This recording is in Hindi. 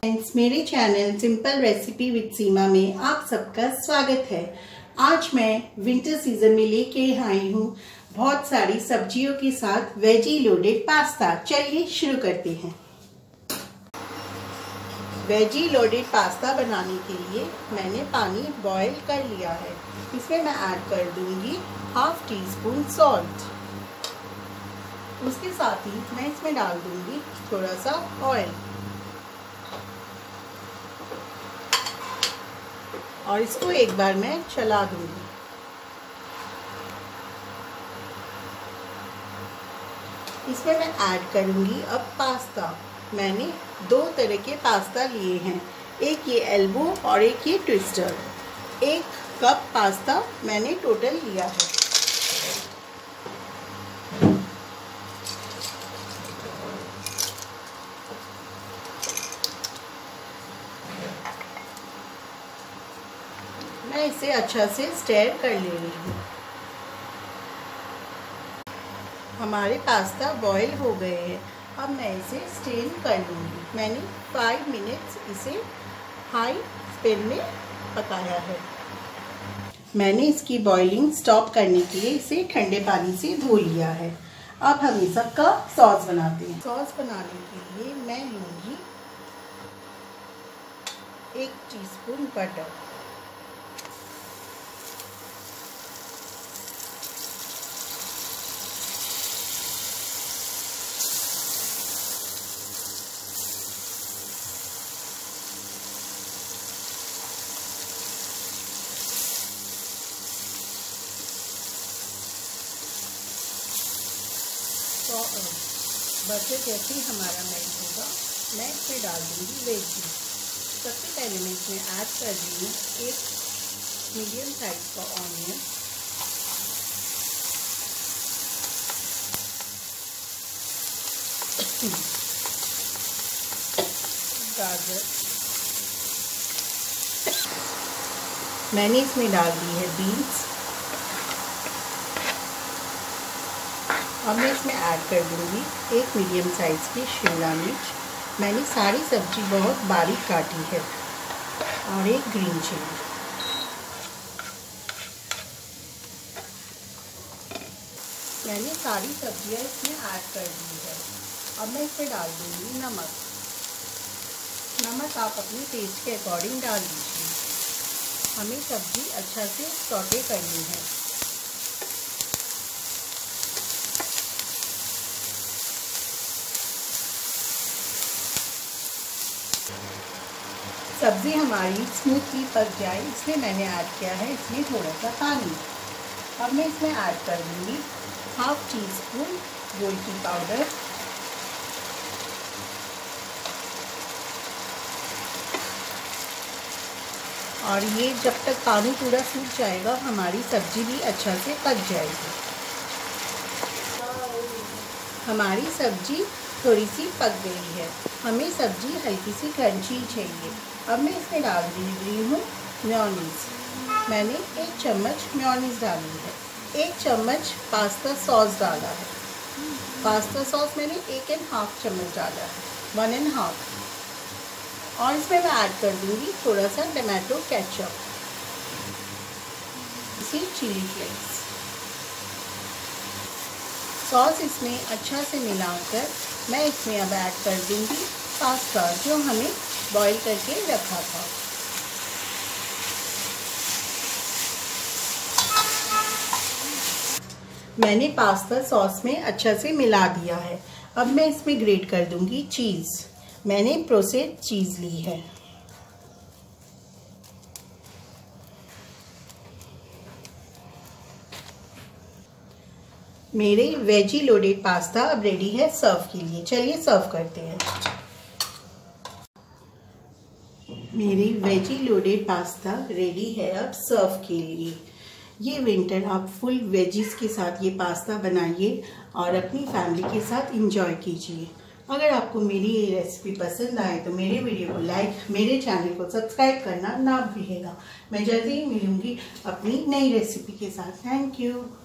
फ्रेंड्स, मेरे channel simple recipe with Seema में आप सबका स्वागत है। आज मैं विंटर सीजन में लेके आई हूँ बहुत सारी सब्जियों के साथ वेजी लोडेड पास्ता। चलिए शुरू करते हैं। वेजी लोडेड पास्ता बनाने के लिए मैंने पानी बॉईल कर लिया है। इसमें मैं ऐड कर दूंगी हाफ टी स्पून सॉल्ट। उसके साथ ही मैं इसमें डाल दूंगी थोड़ा सा ऑयल और इसको एक बार मैं चला दूंगी। इसमें मैं ऐड करूंगी अब पास्ता। मैंने दो तरह के पास्ता लिए हैं, एक ये एल्बो और एक ये ट्विस्टर। 1 कप पास्ता मैंने टोटल लिया है। मैं इसे अच्छा से स्टेर कर ले रही हूँ। हमारे पास्ता बॉईल हो गए हैं। अब मैं इसे स्टेन कर लूँगी। मैंने 5 मिनट्स इसे हाई स्पीड में पकाया है। मैंने इसकी बॉइलिंग स्टॉप करने के लिए इसे ठंडे पानी से धो लिया है। अब हम इस सबका सॉस बनाते हैं। सॉस बनाने के लिए मैं लूँगी 1 टीस्पून बटर, बटर जैसे ही हमारा मेल्ट होगा मैं इसमें डाल दूँगी वेजी। सबसे पहले मैं इसमें ऐड कर रही हूँ 1 मीडियम साइज का ऑनियन, गाजर, मैंने इसमें डाल दी है बीन्स। अब मैं इसमें ऐड कर दूँगी 1 मीडियम साइज़ की शिमला मिर्च। मैंने सारी सब्जी बहुत बारीक काटी है और 1 ग्रीन चिली। मैंने सारी सब्जियां इसमें ऐड कर दी है। अब मैं इसमें डाल दूँगी नमक। नमक आप अपने टेस्ट के अकॉर्डिंग डाल दीजिए। हमें सब्जी अच्छा से सौटे करनी है। सब्ज़ी हमारी स्मूथली पक जाए इसलिए मैंने ऐड किया है इसमें थोड़ा सा पानी। अब मैं इसमें ऐड कर दूँगी हाफ टी स्पून गोलकी पाउडर, और ये जब तक पानी पूरा सूख जाएगा हमारी सब्ज़ी भी अच्छा से पक जाएगी। हमारी सब्ज़ी थोड़ी सी पक गई है। हमें सब्ज़ी हल्की सी क्रंची चाहिए। अब मैं इसमें डाल रही हूँ मेयोनीज़। मैंने 1 चम्मच मेयोनीज़ डाली है। 1 चम्मच पास्ता सॉस डाला है। पास्ता सॉस मैंने 1½ चम्मच डाला है, 1½ और इसमें मैं ऐड कर दूँगी थोड़ा सा टमाटो केचप, इसी चिली फ्लेक्स। सॉस इसमें अच्छा से मिलाकर मैं इसमें अब ऐड कर दूँगी पास्ता जो हमें बॉईल करके रखा था। मैंने पास्ता सॉस में अच्छा से मिला दिया है। अब मैं इसमें ग्रेट कर दूँगी चीज़। मैंने प्रोसेस्ड चीज़ ली है। मेरे वेजी लोडेड पास्ता अब रेडी है सर्व के लिए। चलिए सर्व करते हैं। मेरी वेजी लोडेड पास्ता रेडी है अब सर्व के लिए। ये विंटर आप फुल वेजीज के साथ ये पास्ता बनाइए और अपनी फैमिली के साथ इंजॉय कीजिए। अगर आपको मेरी ये रेसिपी पसंद आए तो मेरे वीडियो को लाइक, मेरे चैनल को सब्सक्राइब करना ना भूलिएगा। मैं जल्दी ही मिलूँगी अपनी नई रेसिपी के साथ। Thank you.